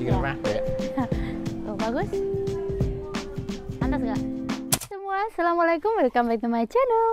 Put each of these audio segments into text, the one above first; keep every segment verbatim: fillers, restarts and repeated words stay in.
You gonna wrap it? Tuh, bagus? Pantas nggak? Semua, assalamualaikum, welcome back to my channel.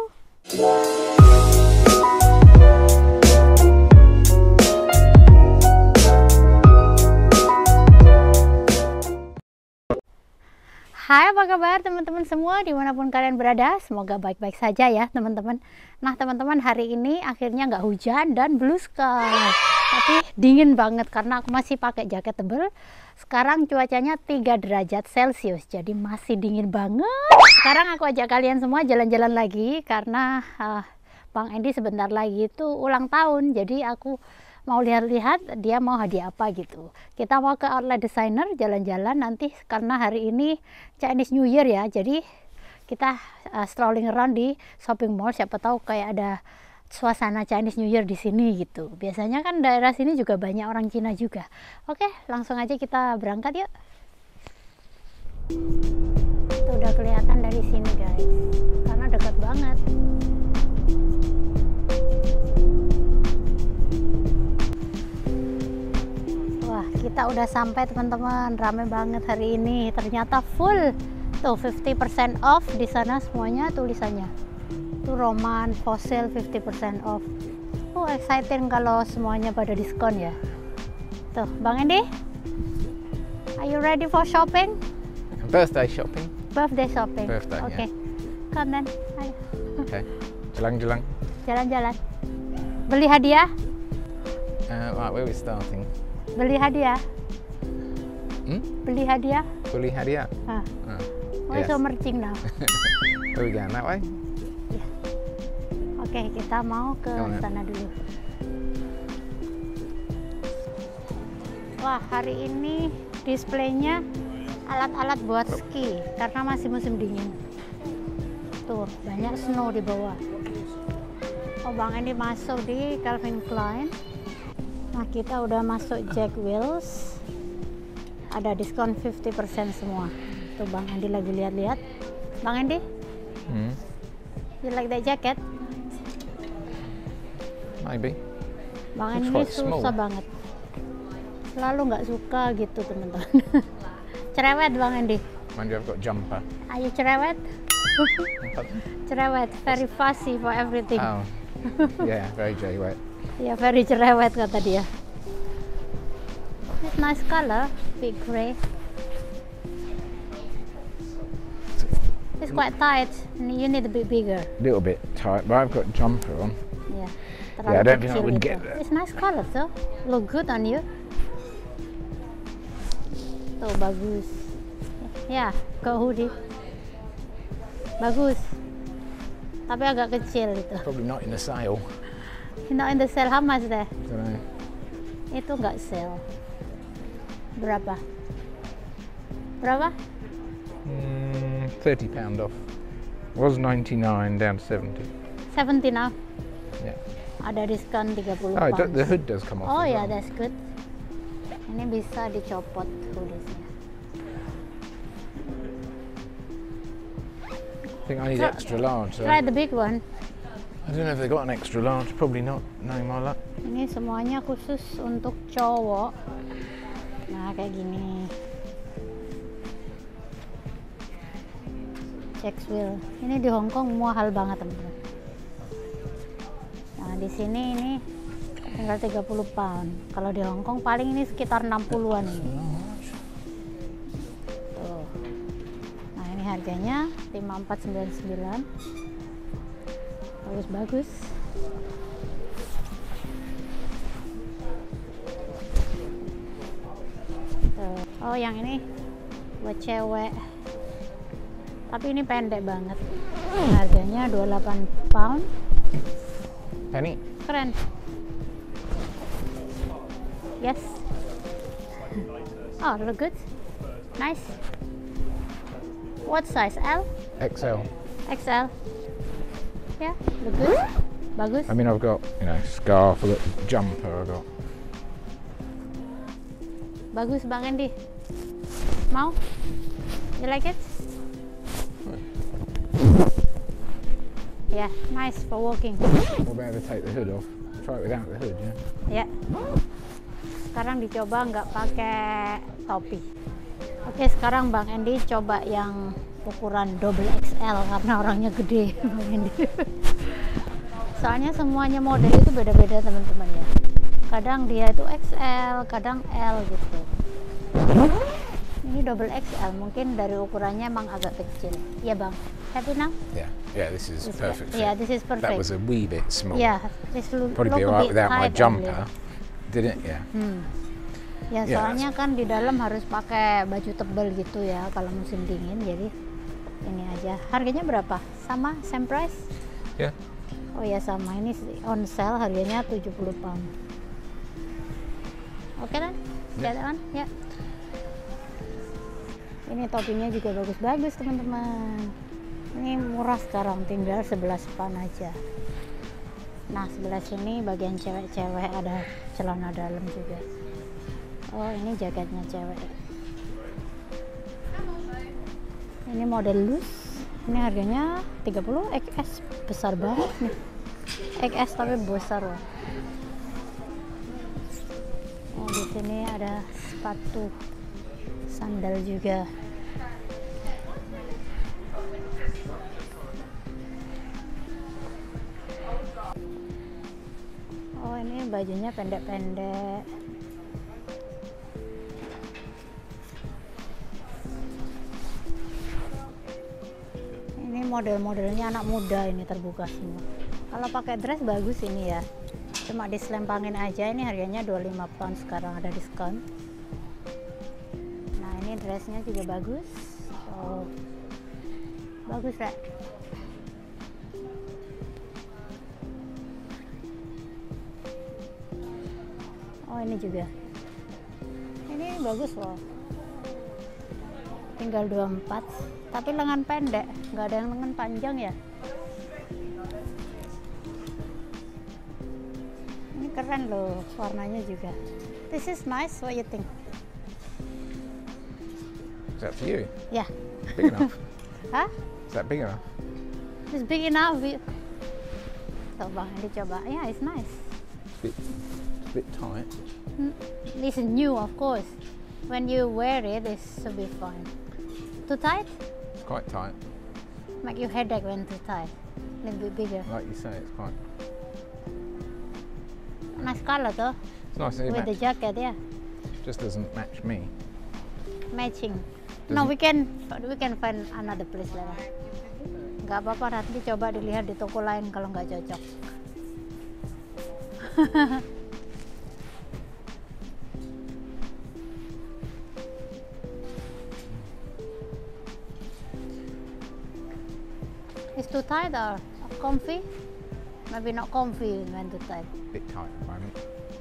Hai, apa kabar teman-teman semua dimanapun kalian berada? Semoga baik-baik saja ya teman-teman. Nah teman-teman, hari ini akhirnya nggak hujan dan blue sky, tapi dingin banget karena aku masih pakai jaket tebal. Sekarang cuacanya tiga derajat Celcius, jadi masih dingin banget. Sekarang aku ajak kalian semua jalan-jalan lagi karena uh, Bang Andy sebentar lagi itu ulang tahun, jadi aku mau lihat-lihat dia mau hadiah apa gitu. Kita mau ke outlet designer jalan-jalan nanti karena hari ini Chinese New Year ya. Jadi kita uh, strolling around di shopping mall, siapa tahu kayak ada suasana Chinese New Year di sini gitu. Biasanya kan daerah sini juga banyak orang Cina juga. Oke, langsung aja kita berangkat yuk. Itu udah kelihatan dari sini guys, karena dekat banget. Kita udah sampai teman-teman, rame banget hari ini, ternyata full tuh fifty percent off di sana semuanya tulisannya tuh Roman, Fossil fifty percent off. Oh exciting kalau semuanya pada diskon ya. Tuh Bang Andy, are you ready for shopping? Birthday shopping. Birthday shopping. Birthday. Oke, okay. Yeah. Come then. Ayo. Oke. Okay. Jalan-jalan. Jalan-jalan. Beli hadiah? Uh, right, where are we starting? Beli hadiah. Hmm? Beli hadiah. Beli hadiah. Ah. Uh, oh, yes. So mercing now. Where are we going? That way? Yeah. Oke, okay, kita mau ke sana dulu. Wah, hari ini displaynya alat-alat buat ski karena masih musim dingin. Tuh, banyak snow di bawah. Oh, Bang Andy masuk di Calvin Klein. Nah, kita udah masuk Jack Wheels, ada diskon fifty percent semua. Tuh Bang Andy lagi lihat-lihat. Bang Andy, hmm? you like that jacket? Maybe. Bang Andy susah small. banget, selalu nggak suka gitu teman-teman. Cerewet Bang Andy. Mind you, I've got jumper. Are you cerewet? Cerewet, very fussy for everything. Oh, yeah, very cerewet. Ya, very cerewet kata dia. It's nice color, big gray. It's quite tight. You need a bit bigger. A little bit tight, but I've got jumper on. Yeah. Yeah, I don't think I would gitu. get that. It's nice color though. Look good on you. Tuh bagus. Ya, yeah, ke hoodie. Bagus. Tapi agak kecil itu. Probably not in the sale. Not in the sale, how much there? Don't know. Itu nggak sale. Berapa? Berapa? Mm, thirty pound off. Was ninety-nine down to seventy. seventy now. Yeah. Ada diskon tiga puluh Oh, pounds. the hood does come off. Oh ya, yeah, well. that's good. Ini bisa dicopot hoodiesnya. I think I need Try, extra large. So. Try the big one. I don't know if they got an extra large. Probably not. Knowing my luck. Ini semuanya khusus untuk cowok. Nah, kayak gini. Jack Wheels. Ini di Hong Kong mahal banget, teman-teman. Nah, di sini ini tinggal tiga puluh pound. Kalau di Hong Kong paling ini sekitar enam puluhan ini. Tuh. Nah, ini harganya lima empat sembilan sembilan. Bagus-bagus. Oh, yang ini buat cewek. Tapi ini pendek banget. Harganya dua puluh delapan pound. Penny. Keren. Yes. Oh, look good. Nice. What size? L? X L. X L. Yeah, look good. Bagus. I mean, I've got, you know, scarf, I've got jumper, I've got. Bagus Bang Andy. Mau? You like it? Yeah, nice for walking. We'll be able to take the hood off. Try it without the hood, yeah? Yeah. sekarang dicoba nggak pakai topi. Oke, sekarang Bang Andy coba yang ukuran double X L karena orangnya gede Bang Andy. Soalnya semuanya model itu beda-beda teman-teman ya. Kadang dia itu X L, kadang L gitu. Ini double X L, mungkin dari ukurannya emang agak kecil. Ya Bang, happy now? Yeah, yeah, this is This- perfect. Yeah, fit. this is perfect. That was a wee bit small. Yeah, this look, Probably look be a alright bit without my tight jumper, only. did it? Yeah. Hmm. Ya Yeah, soalnya kan di dalam harus pakai baju tebal gitu ya kalau musim dingin, jadi ini aja. Harganya berapa? Sama, same price? Yeah. Oh ya sama, ini on sale harganya tujuh puluh pound. Oke kan? Ya. Kelihatan? Ya. Ini topinya juga bagus-bagus teman-teman. Ini murah sekarang, tinggal sebelas pound aja. Nah sebelah sini bagian cewek-cewek ada celana dalam juga. Oh ini jaketnya cewek. Ini model loose. Ini harganya tiga puluh X S, besar banget nih. X S tapi besar loh. Oh di sini ada sepatu sandal juga. Oh ini bajunya pendek-pendek. Ini model-modelnya anak muda, ini terbuka semua. Kalau pakai dress bagus ini ya. Cuma diselempangin aja, ini harganya dua puluh lima pound, sekarang ada diskon. Nah ini dressnya juga bagus. Oh, bagus Rek. Oh ini juga, ini bagus loh, tinggal dua puluh empat, tapi lengan pendek, nggak ada yang lengan panjang ya. Ini keren loh, warnanya juga. This is nice, what you think? Is that for you? Ya. Big enough? Hah? Is that big enough? It's big enough. Tuh Bang, dicoba. Yeah, it's nice. Bit, bit tight. This is new, of course. When you wear it, it should be fine. Too tight? It's quite tight. Make you headache when too tight. A little bit bigger. Like you say, it's quite. Nice color though, It's nice. It with the match, jacket, yeah. just doesn't match me. Matching. No, Doesn't- we can we can find another place later. Gak apa-apa, nanti coba dilihat di toko lain kalau nggak cocok. It's too tight or comfy? Maybe not comfy when too tight. Bit tight at the moment.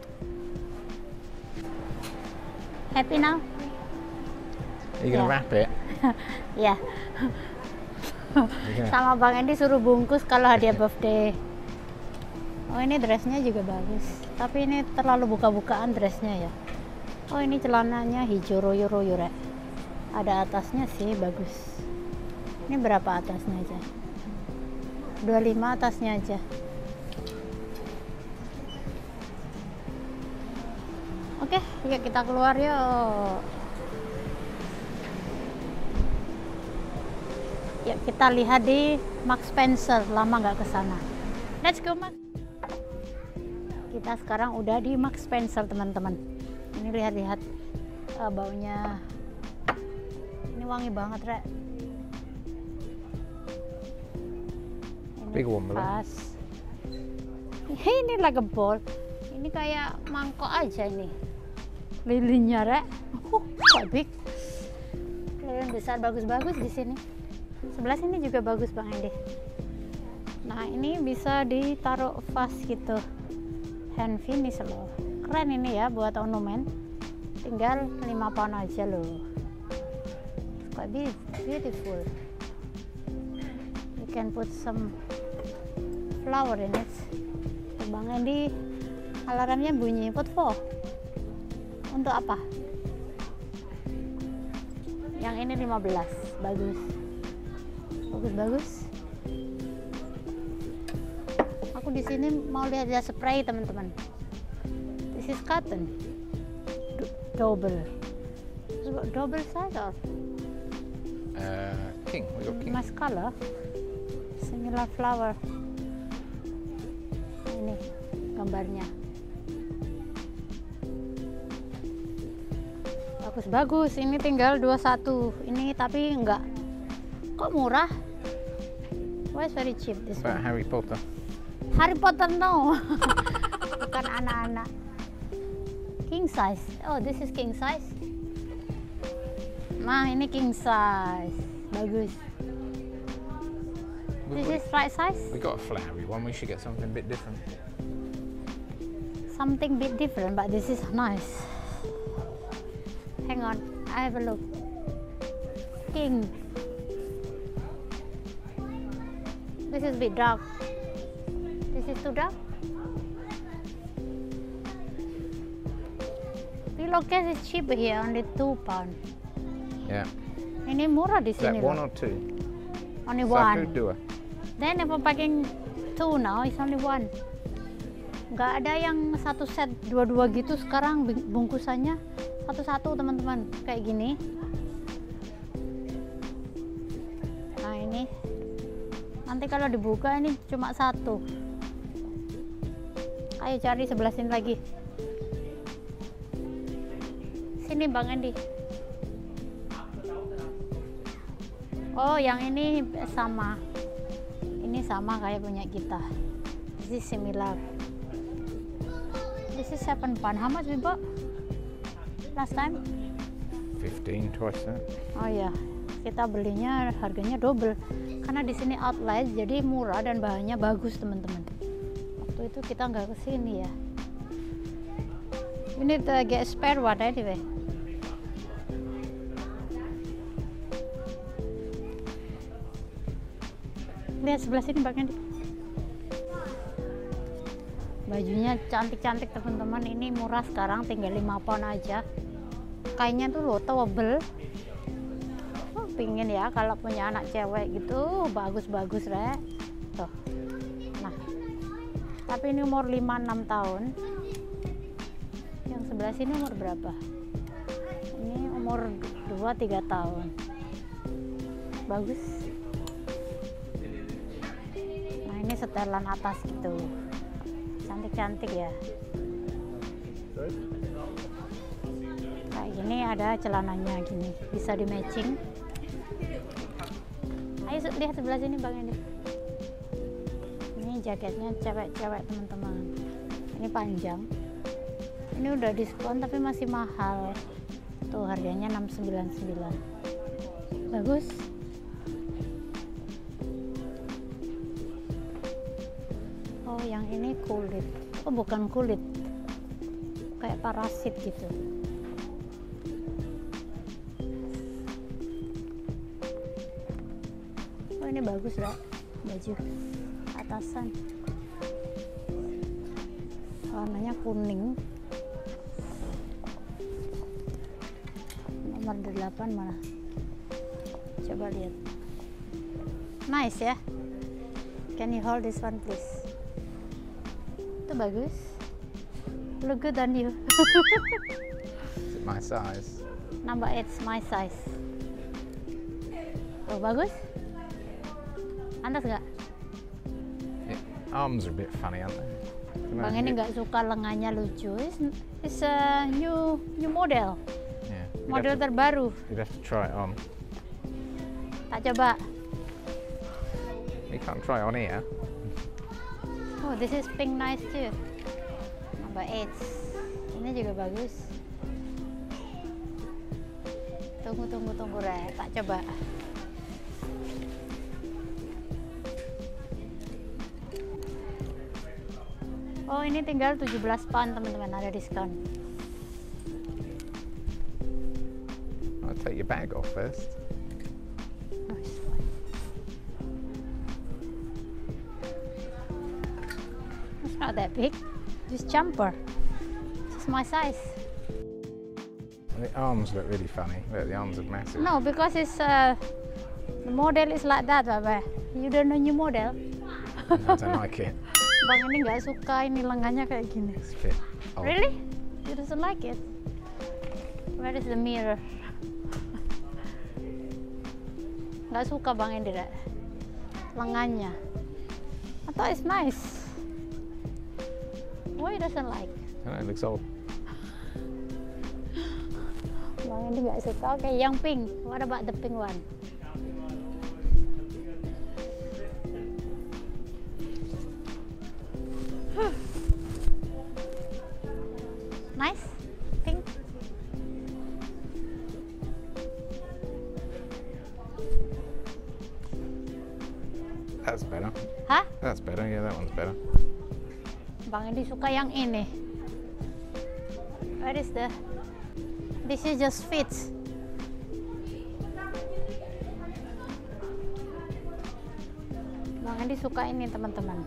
Happy now? Are you gonna Yeah. wrap it? Ya. You're gonna- Sama Bang Andy suruh bungkus kalau hadiah birthday. Oh ini dressnya juga bagus, tapi ini terlalu buka-bukaan dressnya ya. Oh ini celananya hijau royo-royo Rek. Ada atasnya sih, bagus. Ini berapa atasnya aja? dua puluh lima atasnya aja. Oke, yuk kita keluar yuk. Yuk kita lihat di Marks Spencer, lama nggak ke sana. Let's go Max. Kita sekarang udah di Marks Spencer teman-teman. Ini lihat-lihat uh, baunya. Ini wangi banget Rek. Ini Big one, below. pas. Ini like a ball. Ini kayak mangkok aja ini. Lilinnya Rek. Uh, quite big. Lilin besar bagus-bagus di sini. Sebelah sini juga bagus Bang Andy. Nah ini bisa ditaruh vas gitu, hand finish loh. Keren ini ya buat ornamen. Tinggal lima pound aja loh. Quite beautiful. You can put some flower in it. Bang Andy, alarmnya bunyi. What for? Untuk apa? Yang ini lima belas, bagus. Bagus-bagus. Aku di sini mau lihat dia spray teman-teman. This is cotton. double. Double size or Uh, king. We got king. nice color, similar flower. Ini gambarnya. Bagus-bagus. Ini tinggal dua puluh satu. Ini tapi enggak. Kok murah? Why is very cheap this About one? Harry Potter. Harry Potter no. Bukan anak-anak. King size. Oh, this is king size. Nah, ini king size. Bagus. We, This we, is right size. we got a flowery one. We should get something a bit different. Something bit different, but this is nice. Hang on, I have a look. King. This is a bit dark. This is too dark. Pillowcase is cheap here, only two pound. Yeah. Ini murah di Is that sini one loh. or two? Only Satu one. dua. Then if I'm packing two now, it's only one. Nggak ada yang satu set dua-dua gitu sekarang bungkusannya satu-satu teman-teman kayak gini. Nah ini nanti kalau dibuka ini cuma satu. Ayo cari sebelah sini lagi. Sini Bang Andi. Oh yang ini sama. Ini sama kayak punya kita. This is similar. This is seven pound. How much we bought last time? Fifteen, twice that. Oh ya, kita belinya harganya double karena di sini outlet jadi murah dan bahannya bagus teman-teman. Waktu itu kita nggak kesini ya. We need to get a spare one anyway. Lihat sebelah sini Bang Andi. Bajunya cantik-cantik teman-teman. Ini murah sekarang, tinggal lima pound aja. Kainnya tuh loh towable. Oh, pingin ya kalau punya anak cewek gitu, bagus-bagus Rek. Tuh. Nah. Tapi ini umur lima enam tahun. Yang sebelah sini umur berapa? Ini umur dua tiga tahun. Bagus. Nah, ini setelan atas gitu. Cantik-cantik ya. Kayak gini ada celananya gini, bisa di matching. Ayo lihat sebelah sini Bang Edi. Ini jaketnya cewek-cewek teman-teman. Ini panjang. Ini udah diskon tapi masih mahal. Tuh harganya enam sembilan sembilan. Bagus. Oh yang ini kulit. Oh bukan kulit, kayak parasit gitu. Oh ini bagus lah baju atasan, warnanya kuning, nomor delapan mana, coba lihat. Nice ya. Can you hold this one please? Itu bagus. Look good on you. Is it my size? Number eight my size. Oh bagus. Pantas nggak? Yeah. Arms are a bit funny, aren't they? Can I Bang have ini it? nggak suka lengannya lucu. It's, it's a new new model. Yeah. You'd Model have to, terbaru. you'd have to try it on. Tak coba. You can't try it on here. Oh, this is pink nice too. Number eight. Ini juga bagus. Tunggu, tunggu, tunggu, Re. Tak coba. Oh, ini tinggal tujuh belas pound, teman-teman. Ada diskon. I'll take your bag off first. Oh, it's fine. It's not that big. Just jumper. This is my size. And the arms look really funny. Look, the arms are massive. No, because it's uh, the model is like that, Baba. You don't know new model. I don't like it. Bang ini nggak suka ini lengannya kayak gini. It's a bit old. Really? You doesn't like it? Where is the mirror? Nggak suka Bang Indra lengannya. Atau it's nice. Why he doesn't like? I know, it looks old. Bang Indra nggak suka. Oke, okay, yang pink. What about the pink one? Nice, pink. That's better. Hah? That's better. Yeah, that one's better. Bang Edi suka yang ini. Where is the? This is just fits. Bang Edi suka ini teman-teman.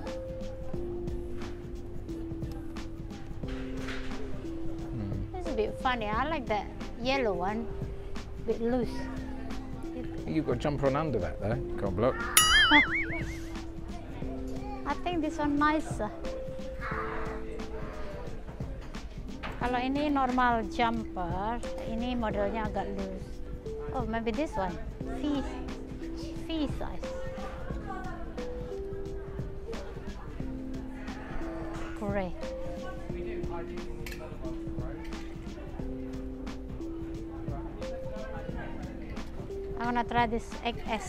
It's a bit funny. I like that yellow one. Bit loose. You've got a jumper on under that though. Can't block. I think this one nicer. Kalau ini normal jumper, ini modelnya agak loose. Oh, maybe this one, V, V size. Gray. I wanna try this X S.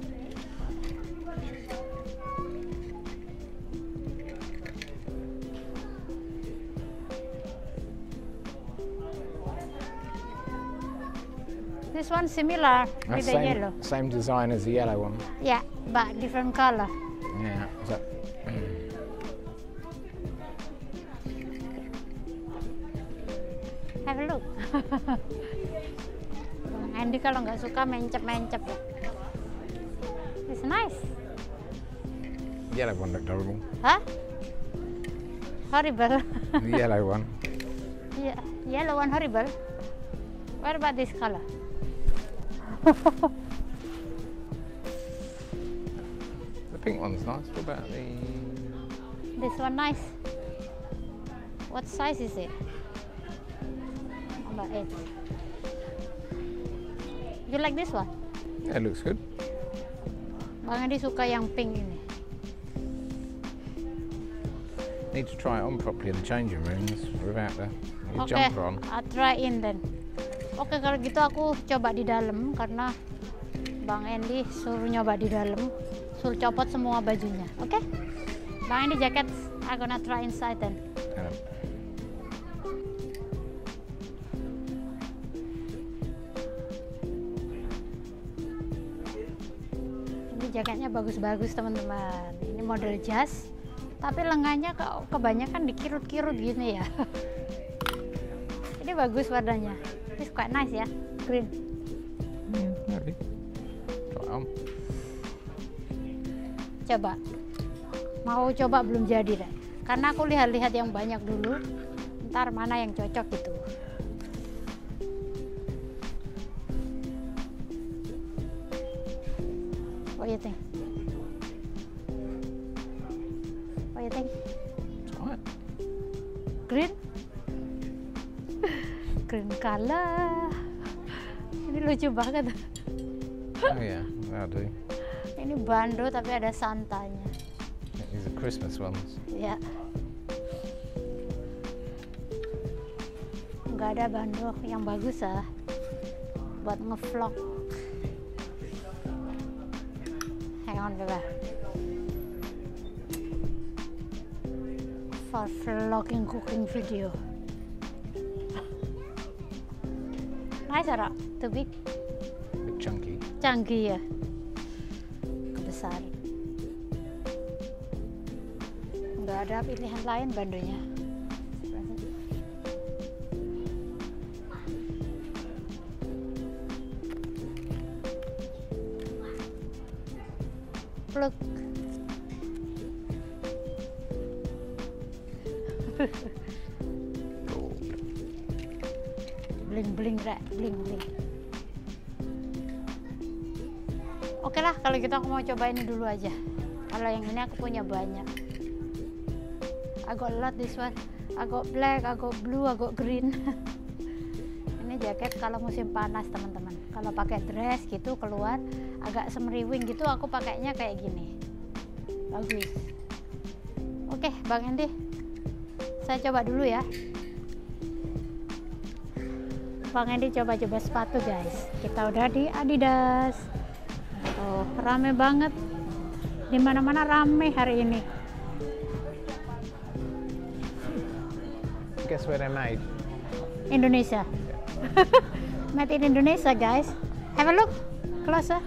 This one similar with That's the same, yellow. same design as the yellow one. Yeah, but different color. Yeah. Is that, Have a look. Andy kalau nggak suka mencep-mencep. It's nice. the yellow one looked horrible. Huh? Horrible. The yellow one. Yeah, yellow one horrible. What about this color? The pink one's nice. What about the? This one nice. What size is it? Number eight. You like this one? Yeah, it looks good. Bang Edi suka yang pink ini. Need to try it on properly in the changing rooms without the, the Oke, jumper on. I'll try in then. Oke, kalau gitu aku coba di dalam karena Bang Andy suruh nyoba di dalam, suruh copot semua bajunya. Oke, Bang Andy jacket, I'm gonna try inside then. Um, Ini jaketnya bagus-bagus teman-teman. Ini model jas, tapi lengannya ke- kebanyakan dikirut-kirut gini ya. Ini bagus warnanya. This quite nice ya, green. yeah, maybe. Try it on. Coba, mau coba belum jadi deh. Karena aku lihat-lihat yang banyak dulu, ntar mana yang cocok gitu. What you think? What you think? Try it. Green? Green color. Ini lucu banget. Oh yeah, that'll do. Ini bando tapi ada santanya. Yeah, these are Christmas ones. Ya. Nggak ada bando yang bagus ah. Buat ngevlog. Hang on Beba. For vlogging cooking video. Nice Ara, too big. Bit chunky. Canggih ya. Kebesaran. Nggak ada pilihan lain bandonya. Look. Gold. Bling bling rek, bling bling. Oke lah, kalau gitu aku mau coba ini dulu aja. Kalau yang ini aku punya banyak. I got a lot this one. I got black, I got blue, I got green. Ini jaket kalau musim panas teman-teman. Kalau pakai dress gitu keluar agak semeriwing gitu, aku pakainya kayak gini. Bagus. Oke, Bang Endi, saya coba dulu ya. Bang Endi coba-coba sepatu guys. Kita udah di Adidas. Oh, rame banget. Dimana-mana rame hari ini. Guess where they're made? Indonesia. Made in Indonesia guys. Have a look closer.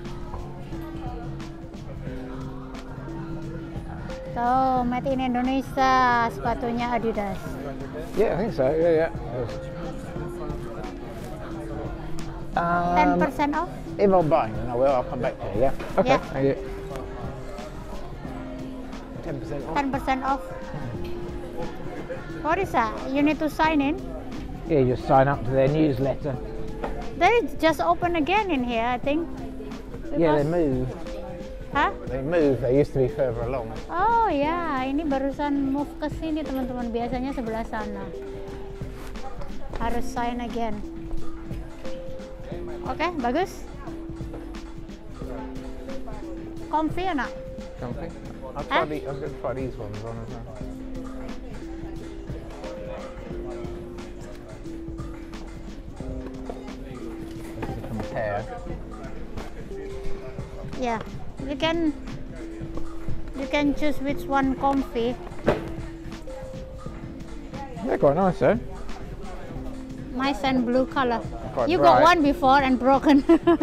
So, made in Indonesia sepatunya Adidas. Yeah, I think so. Yeah, yeah. ten Um, percent off. if I'm buying, then I will. I'll come back to you. Yeah. Okay. Yeah. Thank you. Ten percent off. ten percent off. What is that? You need to sign in. Yeah, you just sign up to their newsletter. They just open again in here, I think. Yeah, they Because- moved. Hah? They moved. They used to be further along. Oh ya, ini barusan move ke sini teman-teman. Biasanya sebelah sana. Harus sign again. Oke, bagus. Comfy enak. Comfy. I'll Huh? try the, I'm going to try these ones on as well. Just to compare. Yeah, you can you can choose which one comfy. They're quite nice, though. Nice and blue color. Quite You got bright. one before and broken.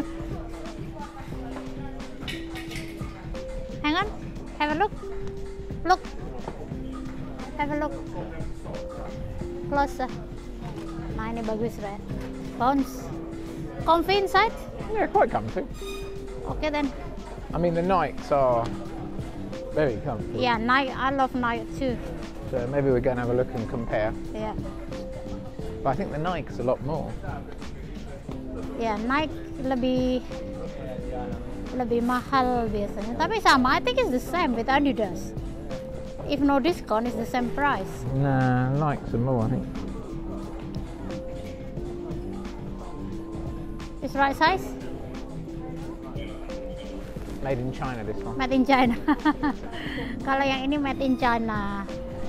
Hang on, have a look. Look. Have a look. Closer. Nah ini bagus Ren. Bounce. Comfy inside? Yeah, quite comfy. Okay then. I mean, the Nikes are very comfy. Yeah, Nike. I love Nike too. So maybe we're going to have a look and compare. Yeah. But I think the Nikes a lot more. Ya, Nike lebih lebih mahal biasanya. Tapi sama, I think it's the same with Adidas. If no discount, it's the same price. Nah, Nikes are more, I think. It's right size? Made in China, this one. Made in China. Kalau yang ini made in China.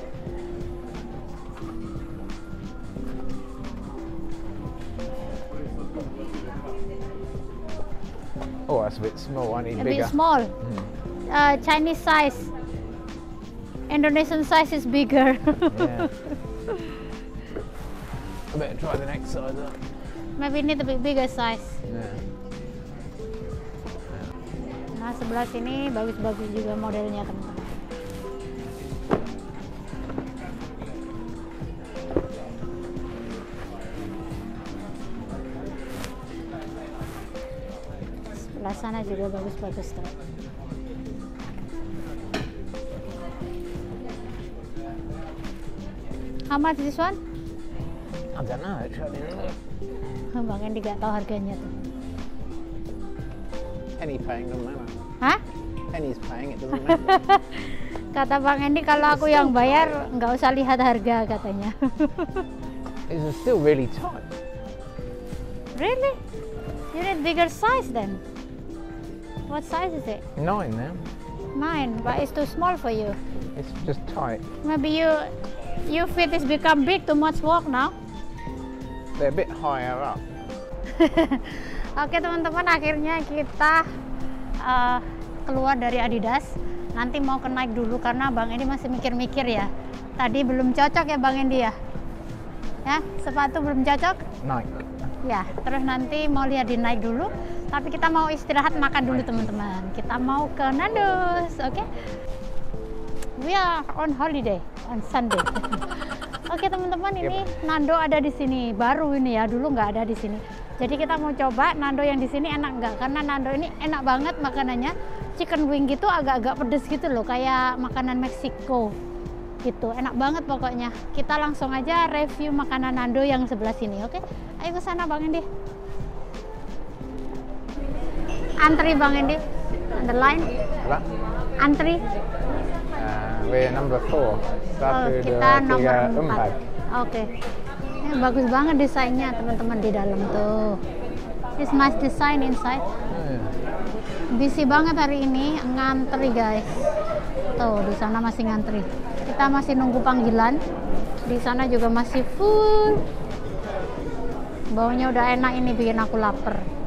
Oh, that's a bit small. I need A bigger. bit small. Mm. Uh, Chinese size. Indonesian size is bigger. Yeah. I better try the next size up. Maybe need a bit bigger size. Yeah. Nah, sebelah sini bagus-bagus juga modelnya, teman-teman. Sebelah sana juga bagus-bagus, tuh. How much this one? I don't know, actually. Bang Endi gak tahu harganya tuh. Penny paying doesn't matter. Hah? Penny's paying, it doesn't matter. Kata Bang Endi kalau aku yang bayar nggak usah lihat harga katanya. It's still really tight. Really? You need bigger size then? What size is it? Nine now. Nine, but it's too small for you. It's just tight. Maybe you you feet is become big, too much walk now. They're a bit higher up. Oke teman-teman, akhirnya kita uh, keluar dari Adidas. Nanti mau ke Nike dulu karena Bang Endi masih mikir-mikir ya. Tadi belum cocok ya Bang Endi ya? Ya, sepatu belum cocok? Nike. Ya, terus nanti mau lihat di Nike dulu. Tapi kita mau istirahat makan dulu teman-teman. Kita mau ke Nando's, oke? Okay? We are on holiday on Sunday. Oke teman-teman, ini Nando ada di sini. Baru ini ya, dulu nggak ada di sini. Jadi kita mau coba Nando yang di sini enak nggak? Karena Nando ini enak banget makanannya. Chicken wing gitu agak-agak pedes gitu loh, kayak makanan Meksiko gitu. Enak banget pokoknya. Kita langsung aja review makanan Nando yang sebelah sini, oke? Ayo ke sana Bang Endi. Antri Bang Endi. On the line. Apa? Antri. Uh, we're number four. Oh, Satu, kita dua, nomor tiga, empat. empat. Oke. Ya, bagus banget desainnya teman-teman di dalam tuh. It's nice design inside. Oh, yeah. Busy banget hari ini, ngantri guys. Tuh di sana masih ngantri. Kita masih nunggu panggilan. Di sana juga masih full. Baunya udah enak, ini bikin aku lapar.